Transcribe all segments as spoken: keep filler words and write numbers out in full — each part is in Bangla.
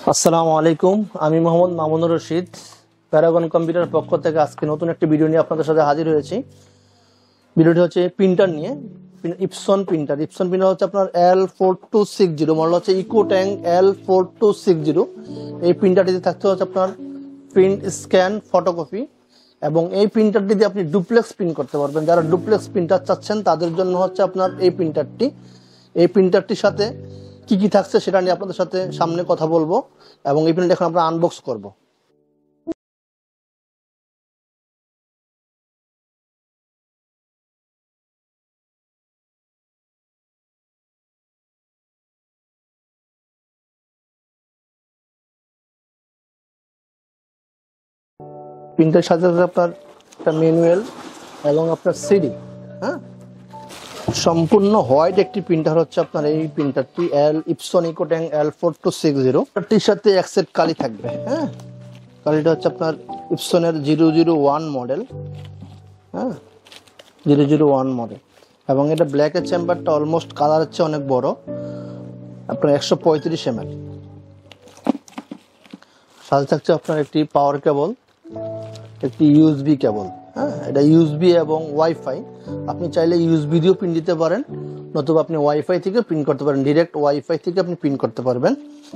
আসসালামু আলাইকুম, আমি মোহাম্মদ মামুন উর রশিদ প্যারাগন কম্পিউটার পক্ষ থেকে আজকে নতুন একটি ভিডিও নিয়ে আপনাদের সাথে হাজির হয়েছি। ভিডিওটি হচ্ছে প্রিন্টার নিয়ে, ইপসন প্রিন্টার। ইপসন প্রিন্টার হচ্ছে আপনার L four two six zero model হচ্ছে EcoTank L four two six zero. এই প্রিন্টারটিতে থাকতে হচ্ছে আপনার প্রিন্ট স্ক্যান ফটোকপি, এবং এই প্রিন্টারটি দিয়ে আপনি ডুপ্লেক্স প্রিন্ট করতে পারবেন। যারা ডুপ্লেক্স প্রিন্টার চাচ্ছেন তাদের জন্য হচ্ছে আপনার এই প্রিন্টারটি। এই প্রিন্টারটির সাথে কি কি থাকছে সেটা নিয়ে আপনাদের সাথে সামনে কথা বলবো, এবং এই প্রিন্টার এখন আমরা আনবক্স করব। প্রিন্টারের সাথে সাথে আপনার একটা ম্যানুয়াল এবং আপনার সিডি, হ্যাঁ, সম্পূর্ণ হোয়াইট একটি প্রিন্টার হচ্ছে আপনার এই প্রিন্টারটি L Epson EcoTank L four two six zero. প্রিন্টারটির সাথে এক সেট কালি থাকবে, হ্যাঁ, কালিটা হচ্ছে আপনার ইপসনের জিরো জিরো ওয়ান মডেল, হ্যাঁ, জিরো জিরো ওয়ান মডেল, এবং এটা ব্ল্যাকের চেম্বারটা অলমোস্ট কালারের চেয়ে অনেক বড়, আপনার একশো পঁয়ত্রিশ এম এল। সাথে থাকছে আপনার একটি পাওয়ার কেবল, একটি ইউএসবি কেবল, হ্যাঁ, এটা ইউএসবি এবং ওয়াইফাই। আপনি চাইলে ইউএসবি দিয়েও প্রিন্ট দিতে পারেন, নতুবা আপনি ওয়াইফাই থেকে প্রিন্ট করতে পারেন, ডিরেক্ট ওয়াইফাই থেকে আপনি প্রিন্ট করতে পারবেন।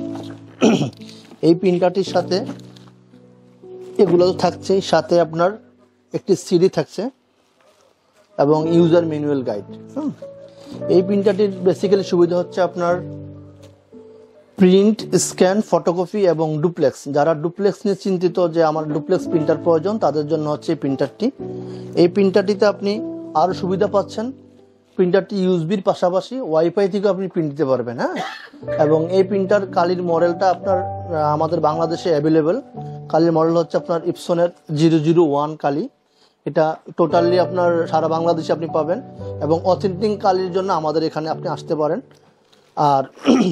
এই প্রিন্টারটির সাথে এগুলো তো থাকছেই, সাথে আপনার একটি সিডি থাকছে এবং ইউজার ম্যানুয়াল গাইড। এই প্রিন্টারটির বেসিক্যালি সুবিধা হচ্ছে আপনার প্রিন্ট স্ক্যান ফটোকপি এবং ডুপ্লেক্স। যারা ডুপ্লেক্স নিয়ে চিন্তিত যে আমার ডুপ্লেক্স প্রিন্টার প্রয়োজন, তাদের জন্য হচ্ছে এই প্রিন্টারটি। এই প্রিন্টারটিতে আপনি আরও সুবিধা পাচ্ছেন, প্রিন্টারটি ইউএসবির পাশাপাশি ওয়াইফাই থেকে আপনি প্রিন্ট দিতে পারবেন, হ্যাঁ। এবং এই প্রিন্টার কালির মডেলটা আপনার আমাদের বাংলাদেশে অ্যাভেলেবেল। কালির মডেল হচ্ছে আপনার ইপসনের জিরো জিরো ওয়ান কালি। এটা টোটালি আপনার সারা বাংলাদেশে আপনি পাবেন, এবং অথেন্টিক কালির জন্য আমাদের এখানে আপনি আসতে পারেন। আর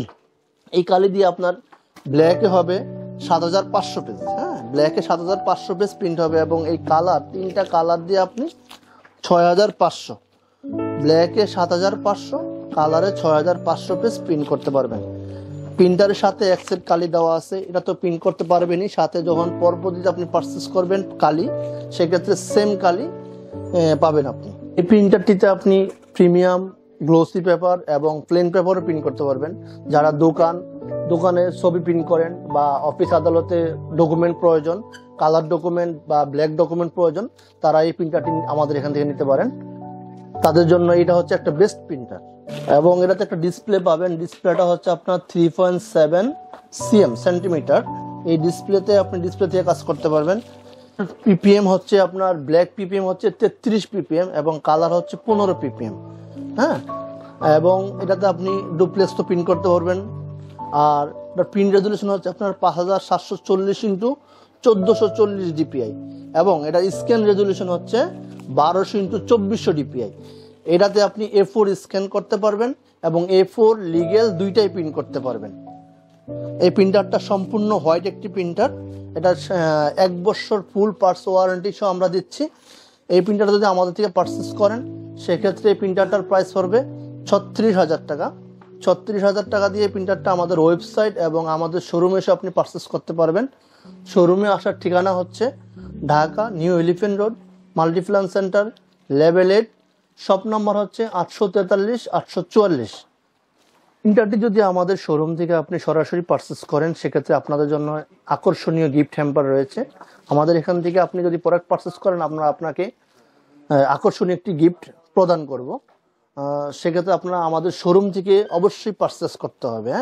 এই কালি দিয়ে আপনার ব্ল্যাকে হবে সাত হাজার পাঁচশো পেজ, হ্যাঁ, ব্ল্যাকে সাত হাজার পাঁচশো পেজ প্রিন্ট হবে, এবং এই কালার তিনটা কালার দিয়ে আপনি ছয় হাজার পাঁচশো, ব্ল্যাকে সাত হাজার পাঁচশো, কালারে ছয় হাজার পাঁচশো পেজ প্রিন্ট করতে পারবেন। প্রিন্টারের সাথে এক সেট কালি দেওয়া আছে, এটা তো প্রিন্ট করতে পারবেনই, সাথে যখন পরবর্তীতে আপনি পারচেস করবেন কালি, সেক্ষেত্রে সেম কালি পাবেন আপনি। এই প্রিন্টারটিতে আপনি প্রিমিয়াম গ্লোসি পেপার এবং প্লেন পেপারও প্রিন্ট করতে পারবেন। যারা দোকান দোকানে ছবি প্রিন্ট করেন বা অফিস আদালতে ডকুমেন্ট প্রয়োজন, কালার ডকুমেন্ট বা ব্ল্যাক ডকুমেন্ট প্রয়োজন, তারা এই প্রিন্টারটি আমাদের এখান থেকে নিতে পারেন। তাদের জন্য এটা হচ্ছে একটা বেস্ট প্রিন্টার। এবং এটাতে একটা ডিসপ্লে পাবেন, ডিসপ্লেটা হচ্ছে আপনার three point seven CM centimetre. এই ডিসপ্লেতে আপনি ডিসপ্লে থেকে কাজ করতে পারবেন। পিপিএম হচ্ছে আপনার ব্ল্যাক পিপিএম হচ্ছে তেত্রিশ পিপিএম এবং কালার হচ্ছে পনেরো পিপিএম, হ্যাঁ। এবং এটাতে আপনি ডুপ্লেক্স তো প্রিন্ট করতে পারবেন। আর প্রিন্ট রেজুলেশন হচ্ছে আপনার পাঁচ হাজার সাতশো চল্লিশ ইন্টু চোদ্দোশো চল্লিশ ডিপিআই, এবং এটা স্ক্যান রেজুলেশন হচ্ছে বারোশো ইন্টু চব্বিশশো ডিপিআই। এটাতে আপনি এ ফোর স্ক্যান করতে পারবেন এবং এ ফোর লিগেল দুইটাই প্রিন্ট করতে পারবেন। এই প্রিন্টারটা সম্পূর্ণ হোয়াইট একটি প্রিন্টার। এটা এক বছর ফুল পার্টস ওয়ারেন্টি সহ আমরা দিচ্ছি। এই প্রিন্টারটা যদি আমাদের থেকে পারচেস করেন, সেক্ষেত্রে এই প্রিন্টারটার প্রাইস পড়বে ছত্রিশ হাজার টাকা। ছত্রিশ হাজার টাকা দিয়ে এই প্রিন্টারটা আমাদের ওয়েবসাইট এবং আমাদের শোরুমে এসে আপনি পারচেস করতে পারবেন। শোরুমে আসার ঠিকানা হচ্ছে Dhaka new elephant road, Multiplan centre, level eight, shop number হচ্ছে আটশো তেতাল্লিশ আটশো চুয়াল্লিশ। প্রিন্টারটি যদি আমাদের শোরুম থেকে আপনি সরাসরি পারচেস করেন, সেক্ষেত্রে আপনাদের জন্য আকর্ষণীয় গিফট হ্যাম্পার রয়েছে। আমাদের এখান থেকে আপনি যদি প্রোডাক্ট পারচেস করেন, আমরা আপনাকে আকর্ষণীয় একটি গিফট প্রদান করব। সেক্ষেত্রে আপনারা আমাদের শোরুম থেকে অবশ্যই পারচেস করতে হবে।